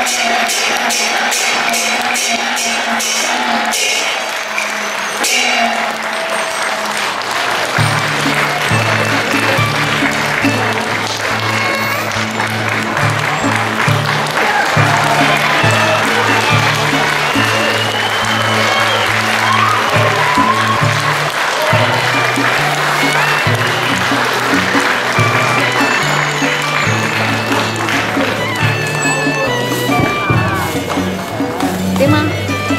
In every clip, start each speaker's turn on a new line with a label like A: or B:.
A: 點啊？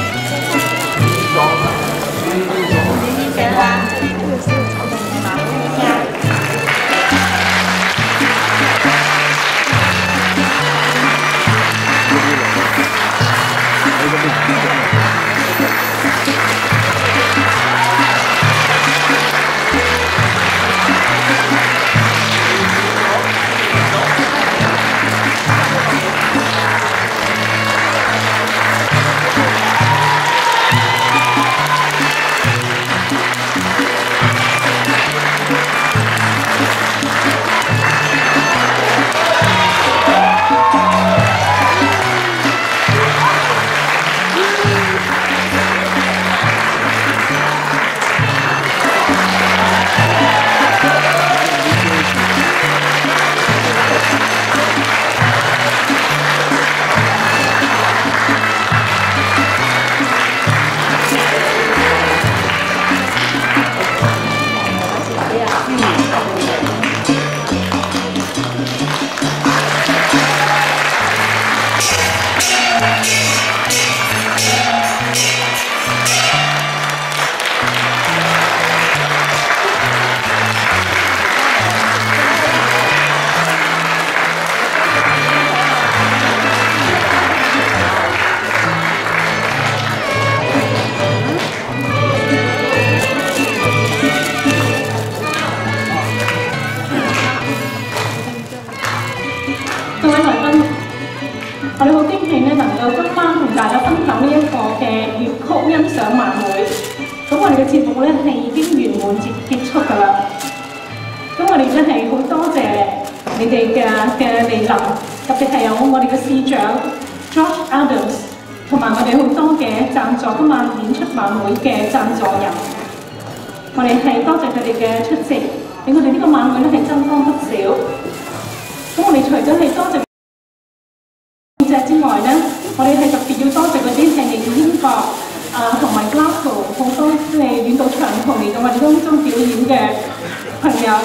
B: 各位來賓，我哋好驚喜咧，能夠今晚同大家分享呢一個嘅粵曲欣賞晚會。咁我哋嘅節目咧係已經圓滿結束㗎啦。咁我哋真係好多謝你哋嘅蒞臨，特別係有我哋嘅市長 George Adams， 同埋我哋好多嘅贊助今晚演出晚會嘅贊助人。我哋係多謝佢哋嘅出席，令我哋呢個晚會咧係增光不少。咁我哋除咗係多謝記者之外咧，我哋係特別要多謝嗰啲係嚟自英國同埋 Glasgow 好多即係遠道長途嚟到我哋當中表演嘅朋友。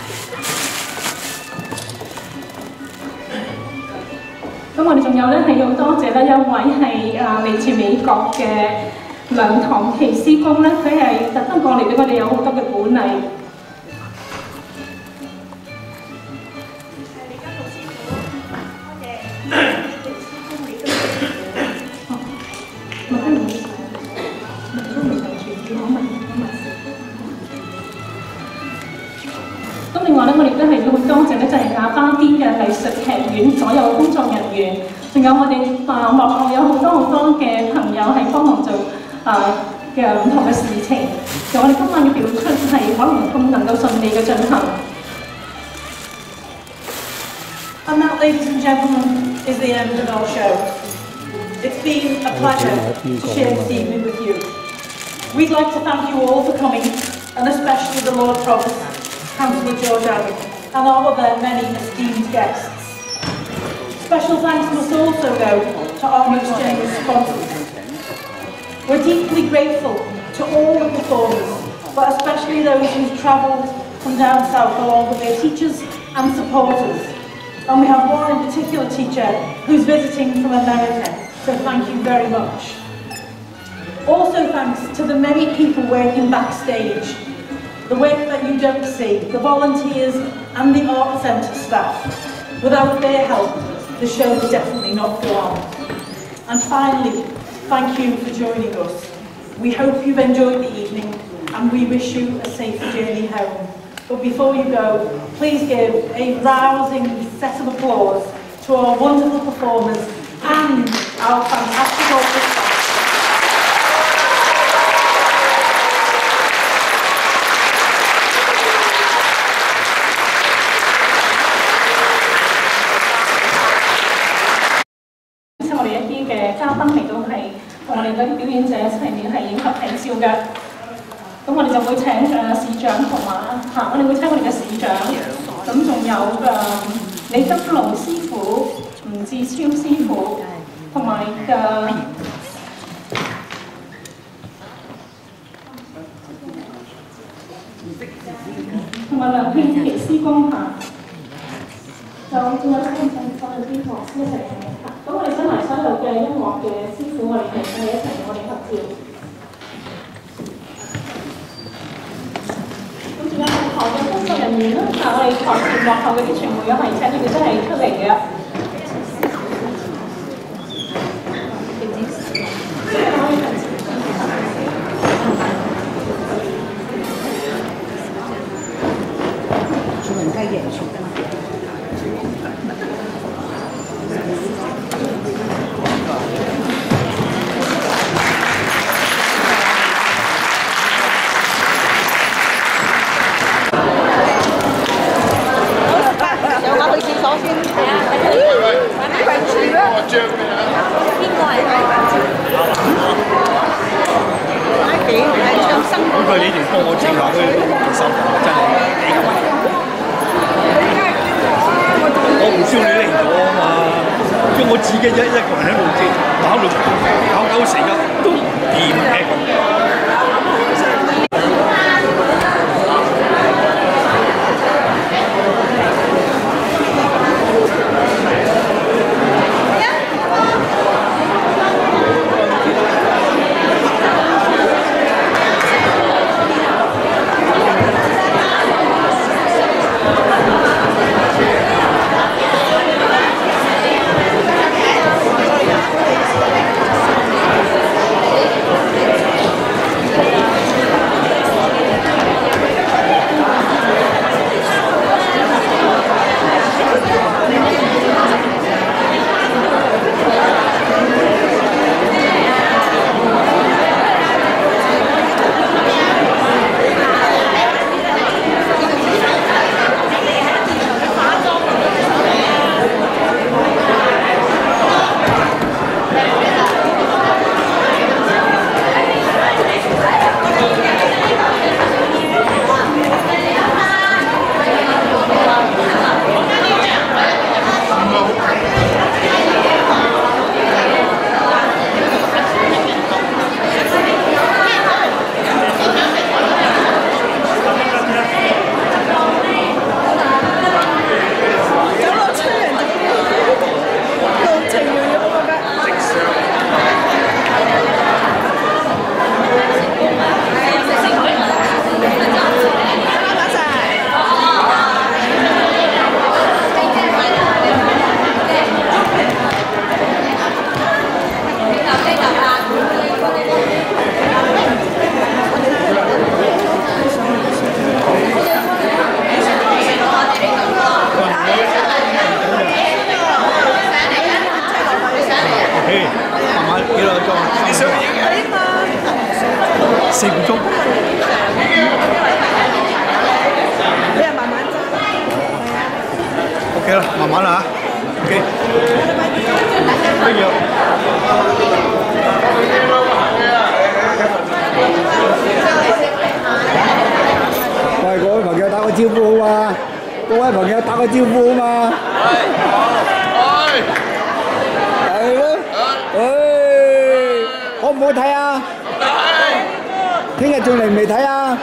B: 咁我哋仲有咧係要多謝咧一位係嚟自美國嘅梁唐琪師公咧，佢係特登過嚟俾我哋有好多嘅鼓勵。咁另外咧，我哋都係要好多謝咧，就係亞巴甸嘅藝術劇院所有嘅工作人員，仲有我哋幕後有好多嘅朋友係幫忙做嘅唔同嘅事情，就我哋今晚嘅表出係可能咁能夠順利嘅進行。
C: And that, ladies and gentlemen, is the end of our show. It's been a pleasure to share this evening with you. We'd like to thank you all for coming, and especially the Lord Provost, Councillor George Allen, and all of their many esteemed guests. Special thanks must also go to our exchange sponsors. We're deeply grateful to all the performers, but especially those who've travelled from down south along with their teachers and supporters. And we have one in particular teacher who's visiting from America, so thank you very much. Also thanks to the many people working backstage, the work that you don't see, the volunteers and the Art Centre staff. Without their help, the show would definitely not go on. And finally, thank you for joining us. We hope you've enjoyed the evening and we wish you a safe journey home. But before you go, please give a rousing set of applause to our wonderful performers and our fantastic orchestra.
B: 嘅嘉賓嚟到係同我哋嗰啲表演者一齊面係影合睇照嘅。咁我哋就會請市長同埋我哋會請我哋嘅市長，咁仲有李德龍師傅、吳志超師傅，同埋梁慶琪師公就仲有我哋啲學師一齊咁我哋新埋所有嘅音樂嘅師傅，我哋係一齊同我哋合照。咁仲有幕後嘅工作人員啦，我哋台前幕後嘅啲傳媒又係請佢哋真係出嚟嘅。
A: 佢呢條歌我聽落去受真係幾咁。我唔需要你嚟咗啊嘛，即係我自己一個人喺度即搞到搞成日都掂嘅。4個鐘。你係慢慢揸。OK 啦，慢慢啦嚇。OK。乜嘢？喂，各位朋友打個招呼好嘛？各位朋友打個招呼好嘛？係咯。好唔好睇啊？聽日仲嚟唔嚟睇啊？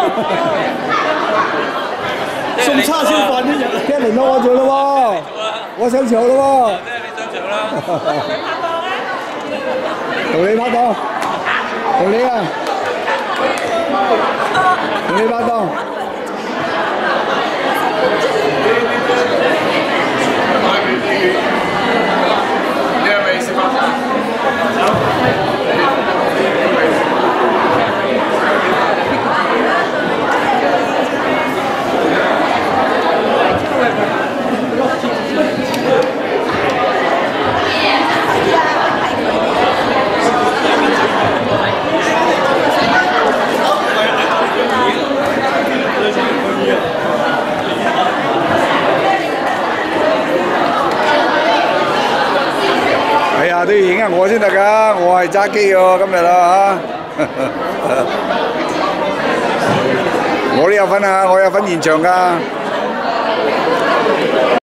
A: 送叉燒飯呢日，聽日輪到我做咯喎，我上場咯喎。同你拍檔，同你啊，同你拍檔。
D: 都要影下我先得㗎，我係揸機喎今日啦嚇。我都有份啊，我有份現場㗎。